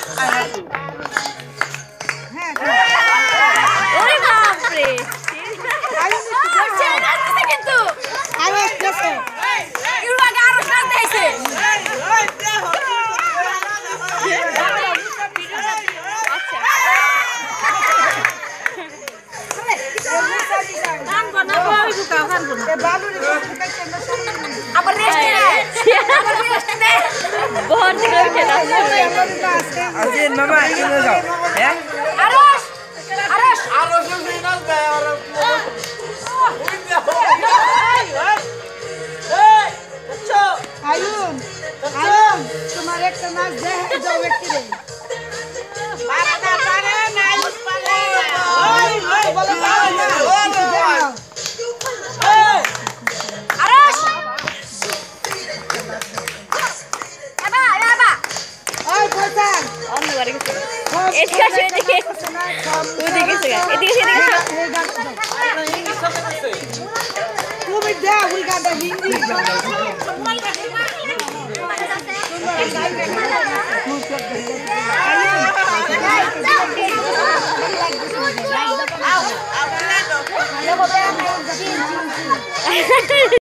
ওরে বাপ রে কিন্তু আরো আসছে ইউর আগে আরো সাথ দিয়েছে আবার রেস্ট নে बहुत दिक्कत है अजीन मामा इधर जाओ हैं आरोश आरोश आरोश से निकल गया और अच्छा आयुन आयुन तुम्हारे एक नाच दे है जो व्यक्ति रे पारे ना उस पारे ओए बोलो आरोश बाबा बाबा ओए बोतल অন্য বাড়ি গেছে এদিকে আসো এদিকে ওদিকে গেছে এদিকে तू भी दे we got the hindi এদিকে